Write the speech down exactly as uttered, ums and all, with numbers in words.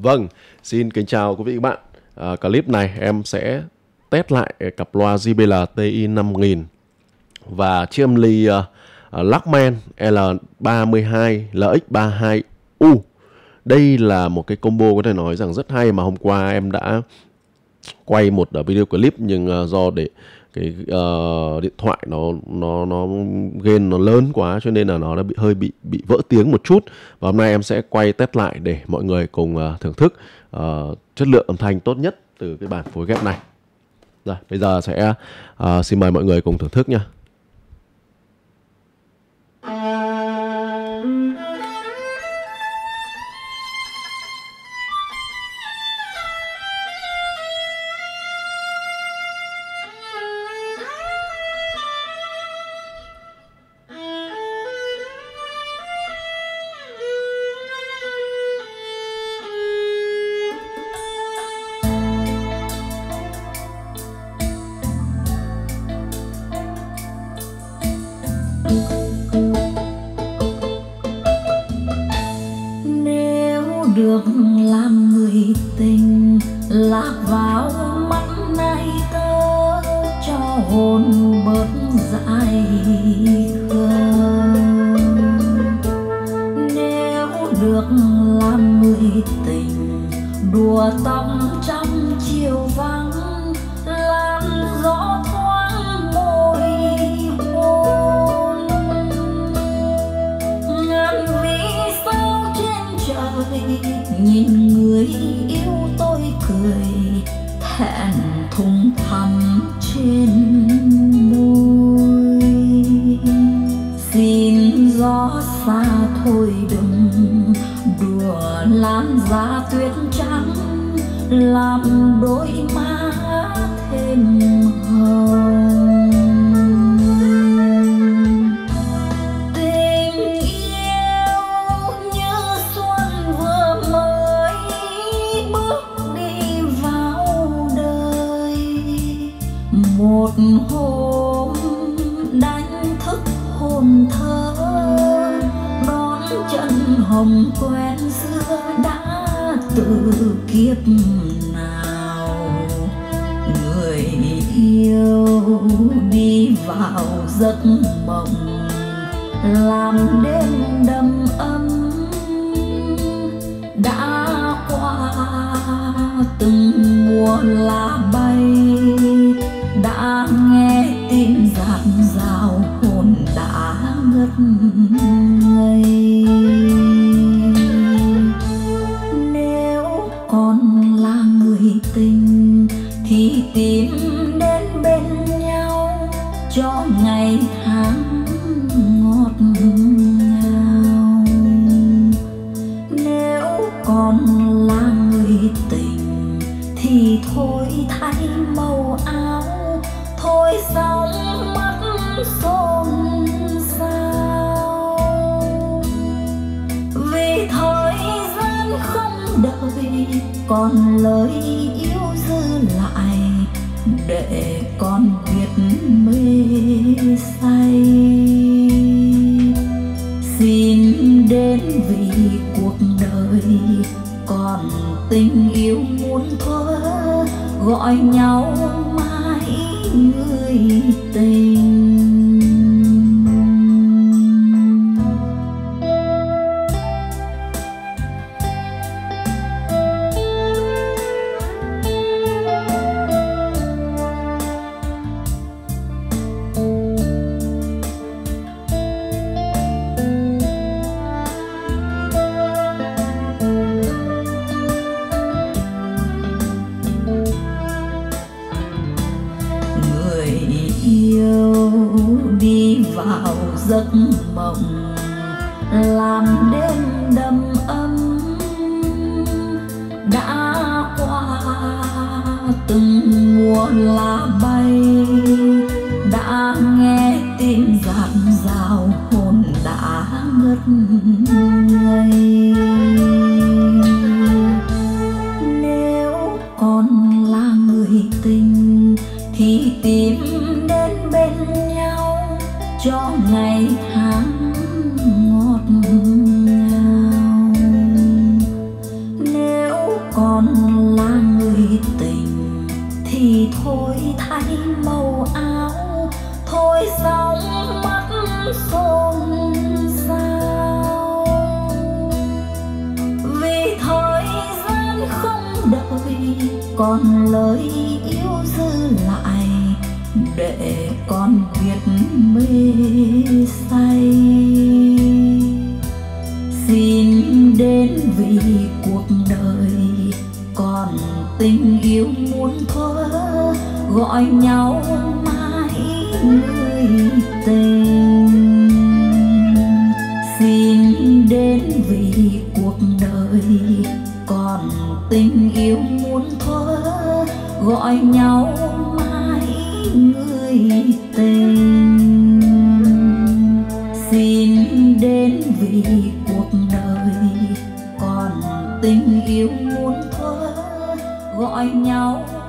Vâng, xin kính chào quý vị và các bạn. À, clip này em sẽ test lại cặp loa gi bê lờ tê i năm nghìn và chiếc âm ly uh, Luckman L ba mươi hai L X ba mươi hai U. Đây là một cái combo có thể nói rằng rất hay mà hôm qua em đã quay một video clip, nhưng uh, do để cái uh, điện thoại nó nó nó gain nó lớn quá cho nên là nó đã bị hơi bị bị vỡ tiếng một chút, và hôm nay em sẽ quay test lại để mọi người cùng uh, thưởng thức uh, chất lượng âm thanh tốt nhất từ cái bản phối ghép này. Rồi bây giờ sẽ uh, xin mời mọi người cùng thưởng thức nha. Nếu được làm người tình, lạc vào mắt này tớ, cho hồn bớt dại khờ. Nếu được làm người tình, đùa tóc trong chiều vắng, làm gió thoáng môi hôn. Ngàn vì sao trên trời nhìn người yêu tôi cười, thẹn thùng thẳm trên môi. Xin gió xa thôi đừng đùa lan giá tuyết trắng, làm đôi má thêm hồng. Tình yêu như xuân vừa mới bước đi vào đời, một hôm đánh thức hồn thơ, đón chân hồng quen xưa đã từ kiếp nào. Người yêu đi vào giấc mộng, làm đêm đầm ấm, đã qua từng mùa lá bay, đã nghe tim rạng rào hồn đã ngất ngây. Nếu còn là người tình thì tìm đến bên nhau, cho ngày tháng ngọt ngào. Nếu còn là người tình thì thôi thay màu áo, thôi sóng mắt xôn xao. Vì thời gian không đợi, còn lời yêu dư lại, để con biết mê say. Xin đến vì cuộc đời còn tình yêu muôn thuở, gọi nhau mãi người tình. Yêu còn lời yêu dư lại để con biết mê say. Xin đến vì cuộc đời còn tình yêu muôn thuở, gọi nhau mãi người tình. Xin đến vì cuộc đời còn tình yêu muôn thuở, gọi nhau mãi người tình. Xin đến vì cuộc đời còn tình yêu muôn thuở, gọi nhau